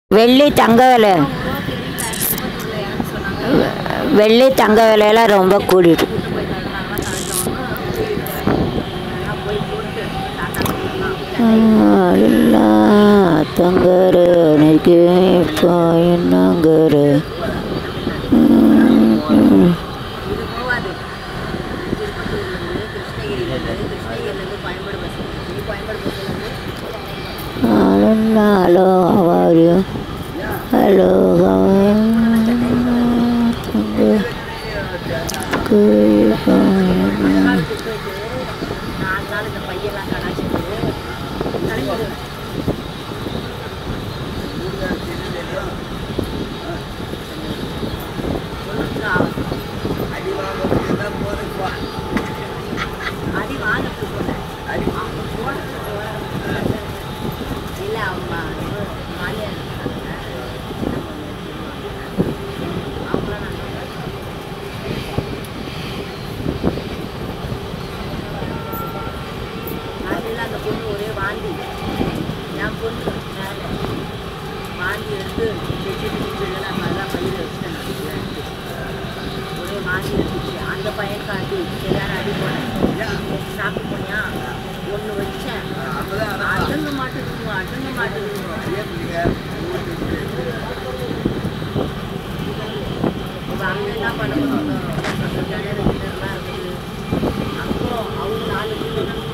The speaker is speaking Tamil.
வெள்ளி தங்க விலை வெள்ளி தங்க விலையெல்லாம் ரொம்ப கூடிட்டு. தங்கரு எனக்கு இப்போ என்னங்கரு ஹலோ ஹவாரியா ஹலோ அந்த பையன் காட்டி எல்லாரும் அடி போனேன் சாப்பிட்டு போனியா ஒன்று வச்சேன் அடங்க மாட்டேங்குது அங்கே என்ன பண்ணணும் இருக்குது அப்புறம் அவங்க 4 பேர்